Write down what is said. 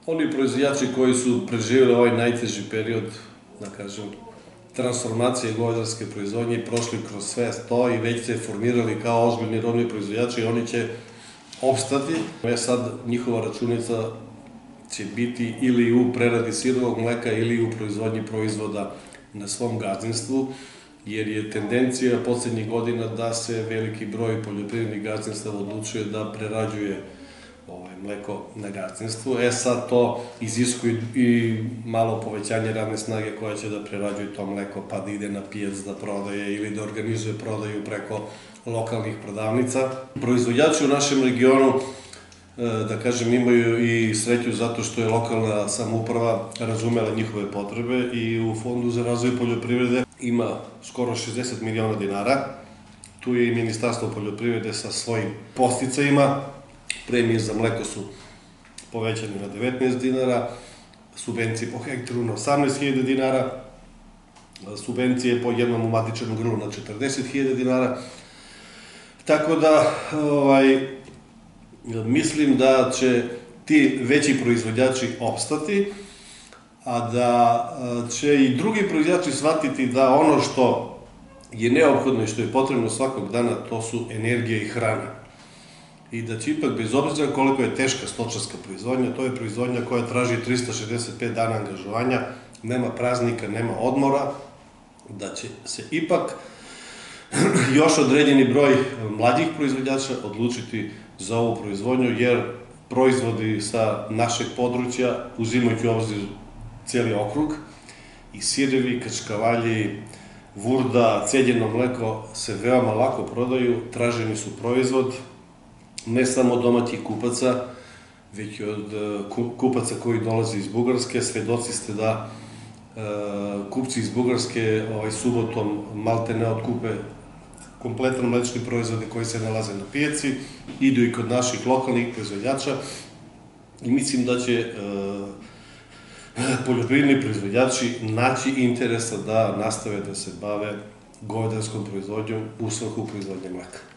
Oni proizvođači koji su preživjeli ovaj najteži period, da kažem, transformacije govedarske proizvodnje i prošli kroz sve to i već se formirali kao ozbiljni rodni proizvođači, oni će opstati. Sad njihova računica će biti ili u preradi sirovog mleka ili u proizvodnji proizvoda na svom gazdinstvu, jer je tendencija poslednjih godina da se veliki broj poljoprivrednih gazdinstava odlučuje da prerađuje mleko na gazdinstvu. Sad to iziskuje i malo povećanje radne snage koja će da prerađuje to mleko, pa da ide na pijac da prodaje ili da organizuje prodaju preko lokalnih prodavnica. Proizvođači u našem regionu, da kažem, imaju i sreću zato što je lokalna samouprava razumela njihove potrebe i u Fondu za razvoj poljoprivrede ima skoro 60 miliona dinara. Tu je i Ministarstvo poljoprivrede sa svojim podsticajima. Premije za mleko su povećane na 19 dinara, subvencije po hektaru na 18.000 dinara, subvencije po jednom umatičenom grlu na 40.000 dinara. Tako da, mislim da će ti veći proizvođači opstati, a da će i drugi proizvođači shvatiti da ono što je neophodno i što je potrebno svakog dana, to su energija i hrana. I da će ipak, bez obzira koliko je teška stočarska proizvodnja, to je proizvodnja koja traži 365 dana angažovanja, nema praznika, nema odmora, da će se ipak još određeni broj mlađih proizvođača odlučiti za ovu proizvodnju, jer proizvodi sa našeg područja, uzimajući u obzir cijeli okrug, i sirevi, krčkavalji, vurda, ceđeno mleko se veoma lako prodaju, traženi su proizvod, ne samo od domaćih kupaca, već i od kupaca koji dolaze iz Bugarske. Svedoci ste da kupci iz Bugarske subotom malte ne otkupe kompletan mlečni proizvode koji se nalaze na pijaci, idu i kod naših lokalnih proizvođača i mislim da će poljoprivredni proizvođači naći interesa da nastave da se bave govedarskom proizvodnjom u svrhu proizvodnje mleka.